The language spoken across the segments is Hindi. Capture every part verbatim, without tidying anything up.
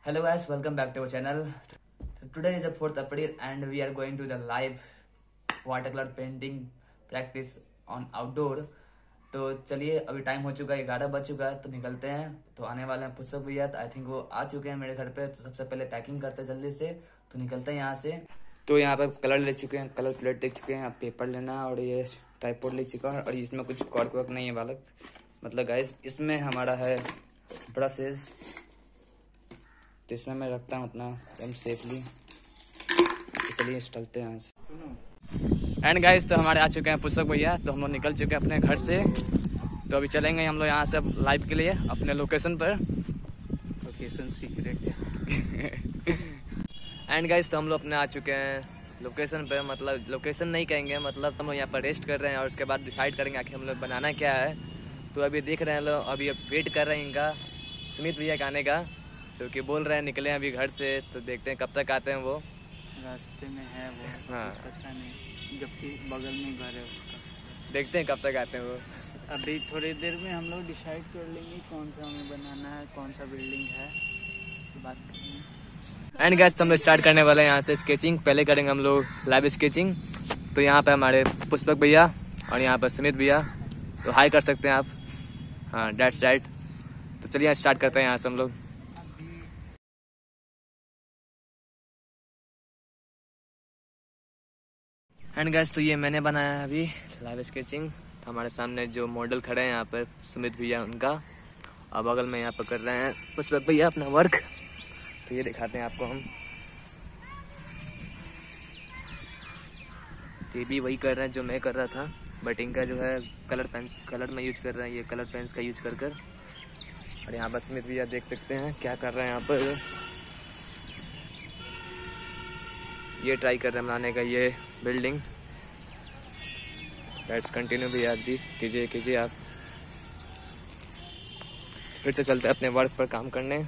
Hello guys, welcome back to our channel. Today is the fourth April and we are going to the live watercolor painting practice on outdoor. तो चलिए अभी टाइम हो चुका है, ग्यारह बज चुका है, तो निकलते हैं। तो आने वाले हैं पुस्तक भैया, आई थिंक वो आ चुके हैं मेरे घर पे। तो सबसे पहले पैकिंग करते हैं जल्दी से, तो निकलते हैं यहाँ से। तो यहाँ पे कलर ले चुके हैं, कलर प्लेट देख चुके हैं, पेपर लेना और ये ट्राइपॉड ले चुका है। और इसमें कुछ कॉर्क वर्क नहीं है बालक, मतलब गाइस इसमें हमारा है ब्रशेज, तो इसमें मैं रखता हूँ अपना एकदम सेफली। तो चलिए चलते हैं यहाँ से। एंड गाइस तो हमारे आ चुके हैं पुस्तक भैया, तो हम लोग निकल चुके हैं अपने घर से। तो अभी चलेंगे हम लोग यहाँ से लाइव के लिए अपने लोकेशन पर। लोकेशन सीक्रेट है। एंड गाइस तो हम लोग अपने आ चुके हैं लोकेशन पे, मतलब लोकेशन नहीं कहेंगे, मतलब हम लोग यहाँ पर रेस्ट कर रहे हैं और उसके बाद डिसाइड करेंगे आखिर हम लोग बनाना क्या है। तो अभी देख रहे हैं लोग, अभी वेट कर रहे हैं इनका सुमित भैया के आने का, क्योंकि बोल रहे हैं निकले हैं अभी घर से। तो देखते हैं कब तक आते हैं, वो रास्ते में है वो। हाँ पता नहीं, जबकि बगल में घर है उसका। देखते हैं कब तक आते हैं वो। अभी थोड़ी देर में हम लोग डिसाइड कर लेंगे कौन सा हमें बनाना है, कौन सा बिल्डिंग है, इसकी बात करेंगे। एंड गाइस तो हम लोग स्टार्ट करने वाले हैं यहाँ से स्केचिंग। पहले करेंगे हम लोग लाइव स्केचिंग। तो यहाँ पे हमारे पुष्पक भैया और यहाँ पर सुमित भैया, तो हाई कर सकते हैं आप। हाँ डेट्स राइट। तो चलिए स्टार्ट करते हैं यहाँ से हम लोग। एंड गाइस तो ये मैंने बनाया है अभी लाइव स्केचिंग। तो हमारे सामने जो मॉडल खड़े हैं यहाँ पर सुमित भैया उनका, और बगल में यहाँ पर कर रहे हैं पुष्पक भैया अपना वर्क। तो ये दिखाते हैं आपको हम। ये भी वही कर रहे हैं जो मैं कर रहा था, बट इनका जो है कलर पेन कलर में यूज कर रहे हैं, ये कलर पेन्स का यूज कर कर। और यहाँ पर सुमित भैया देख सकते हैं क्या कर रहे हैं यहाँ पर। ये ट्राई कर रहे हैं बनाने का ये बिल्डिंग। लेट्स कंटिन्यू भैया जी, कीजिए कीजिए आप। फिर से चलते हैं अपने वर्क पर काम करने।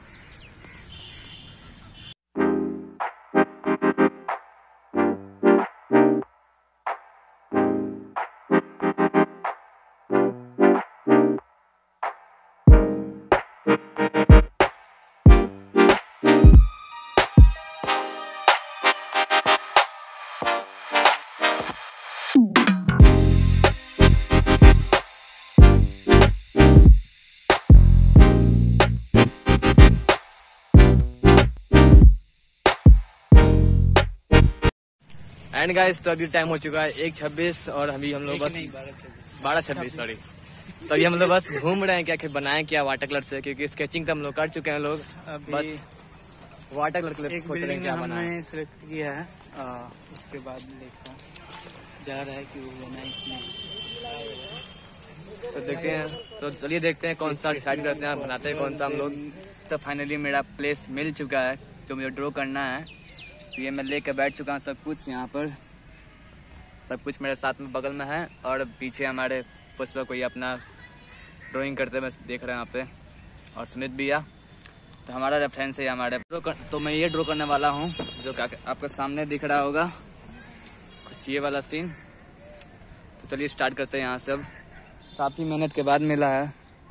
एंड गाइस तो अभी टाइम हो चुका है एक छब्बीस और अभी हम लोग बस बारह छब्बीस सॉरी तो अभी हम लोग बस घूम रहे हैं कि आखिर बनाए क्या वाटर कलर से, क्योंकि स्केचिंग तो हम लोग कर चुके हैं लोग, बस वाटर कलर के लिए सोच रहे हैं क्या बनाए। हमने सिलेक्ट किया है, आ, उसके बाद देखा जा रहा है कि वो बनाए कि तो देखते हैं। तो चलिए देखते हैं कौन सा डिसाइड करते हैं, बनाते हैं कौन सा हम लोग। तो फाइनली मेरा प्लेस मिल चुका है जो मुझे ड्रॉ करना है। तो ये मैं लेकर बैठ चुका हूँ, सब कुछ यहाँ पर सब कुछ मेरे साथ में बगल में है। और पीछे हमारे पुष्पक को ये अपना ड्राइंग करते हुए देख रहे हैं यहाँ पे, और सुमित भैया। तो हमारा रेफरेंस है हमारे ड्रॉ कर, तो मैं ये ड्रॉ करने वाला हूँ जो आपके सामने दिख रहा होगा कुछ ये वाला सीन। तो चलिए स्टार्ट करते हैं यहाँ से। अब काफ़ी मेहनत के बाद मिला है।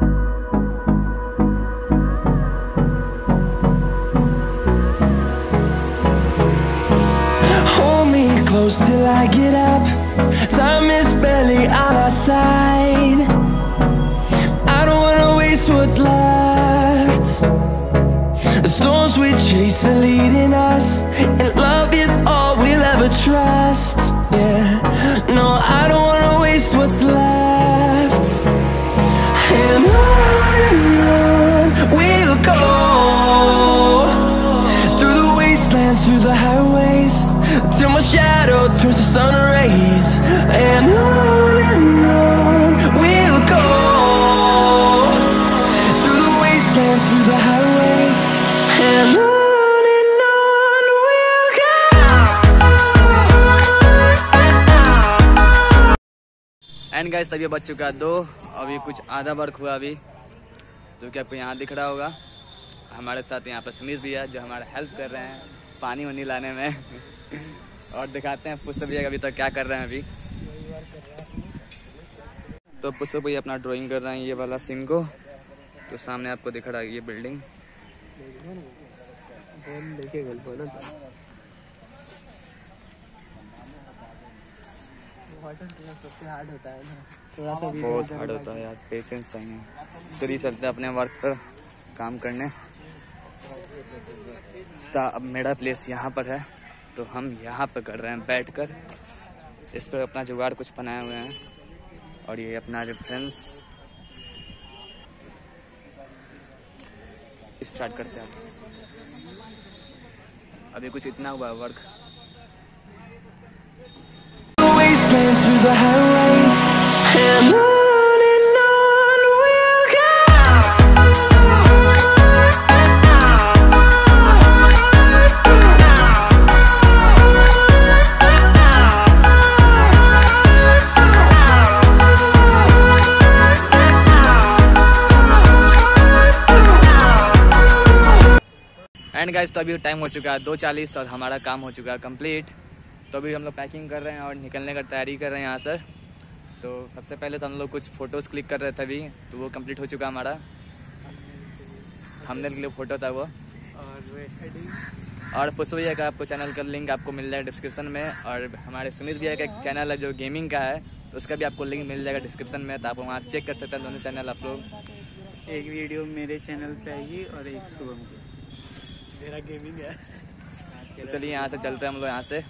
Close till I get up. Time is barely on our side. I don't wanna waste what's left. The storms we chase are leading us, and love is all we'll ever trust. Yeah, no, I don't wanna waste what's left. And on and on we'll go, through the wastelands, through the highways, till my shadow turns to sun rays. And on and on we'll go, through the wastelands, through the highways. And on and on we'll go. And guys तभी बच चुका है दो, अभी कुछ आधा वर्क हुआ अभी, जो कि आपको यहाँ दिख रहा होगा। हमारे साथ यहाँ पर सुमित भैया जो हमारा हेल्प कर रहे हैं पानी वानी लाने में। और दिखाते हैं पुष्पक भैया अभी तक क्या कर रहे हैं अभी। तो पुष्पक भैया अपना ड्राइंग कर रहे हैं ये वाला सीन को। तो सामने आपको दिख रहा है ये बिल्डिंग। बोल लेके बोल बोला था वाटर कलर सबसे हार्ड होता है ना, थोड़ा सा भी बहुत हार्ड होता है यार, पेशेंस चाहिए। चलिए चलते हैं अपने वर्क पर काम करने। तो अब मेरा प्लेस यहाँ पर है, तो हम यहाँ पर कर रहे हैं बैठकर। इस पर अपना जुगाड़ कुछ बनाए हुए हैं और ये अपना रेफरेंस स्टार्ट करते हैं। अभी कुछ इतना हुआ work. Wastelands through the highways, and on and on we'll go. And guys, तो अभी टाइम हो चुका है दो चालीस और हमारा काम हो चुका है कंप्लीट। तो अभी हम लोग पैकिंग कर रहे हैं और निकलने का तैयारी कर रहे हैं यहाँ से। तो सबसे पहले तो हम लोग कुछ फ़ोटोज़ क्लिक कर रहे थे अभी, तो वो कंप्लीट हो चुका हमारा। थंबनेल के लिए फ़ोटो था वो। और पुष्प भैया का आपको चैनल का लिंक आपको मिल जाएगा डिस्क्रिप्शन में, और हमारे सुमित भैया का एक चैनल है जो गेमिंग का है, तो उसका भी आपको लिंक मिल जाएगा डिस्क्रिप्शन में, तो आप वहाँ चेक कर सकते हैं दोनों चैनल आप लोग। एक वीडियो मेरे चैनल पे आएगी और एक शुभम की, मेरा गेमिंग है। तो चलिए यहाँ से चलते हैं हम लोग यहाँ से।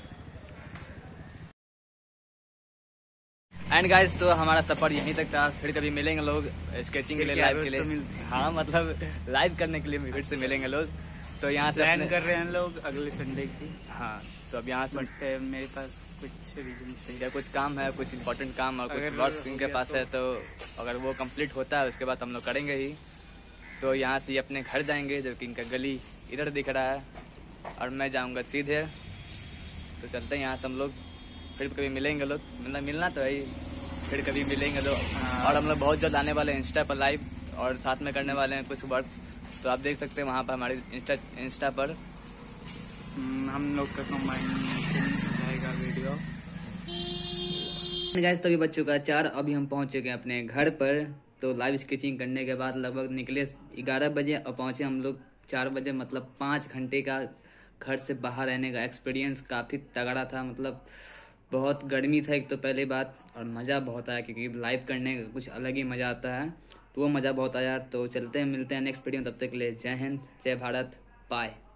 एंड गाइस, तो हमारा सफर यहीं तक था। फिर कभी मिलेंगे लोग स्केचिंग के लिए, लाइव के लिए। हाँ, मतलब लाइव करने के लिए फिर से मिलेंगे लोग। तो यहाँ से प्लान अपने... कर रहे हैं लोग अगले संडे की। हाँ, तो अब यहाँ से बट मेरे पास कुछ रीजन से या कुछ काम है, कुछ इम्पोर्टेंट काम और कुछ वर्क इनके पास है, तो अगर वो कंप्लीट होता है उसके बाद हम लोग करेंगे ही। तो यहाँ से अपने घर जाएंगे, जो कि इनका गली इधर दिख रहा है, और मैं जाऊँगा सीधे। तो चलते हैं यहाँ से हम लोग, फिर कभी मिलेंगे लोग। मतलब मिलना तो है ही, फिर कभी मिलेंगे लोग। और हम लोग बहुत जल्द आने वाले हैं इंस्टा पर लाइव, और साथ में करने वाले हैं कुछ वर्क, तो आप देख सकते हैं वहाँ पर हमारे इंस्टा इंस्टा पर हम लोग का कंबाइन रहेगा वीडियो। गाइस, तो अभी बज चुका है चार, अभी हम पहुँच चुके हैं अपने घर पर। तो लाइव स्केचिंग करने के बाद लगभग निकले ग्यारह बजे और पहुँचे हम लोग चार बजे। मतलब पाँच घंटे का घर से बाहर रहने का एक्सपीरियंस काफ़ी तगड़ा था। मतलब बहुत गर्मी था एक तो पहली बात, और मज़ा बहुत आया, क्योंकि लाइव करने का कुछ अलग ही मज़ा आता है, तो वो मज़ा बहुत आया। तो चलते हैं, मिलते हैं नेक्स्ट वीडियो में। तब तक के लिए जय हिंद, जय भारत, बाय।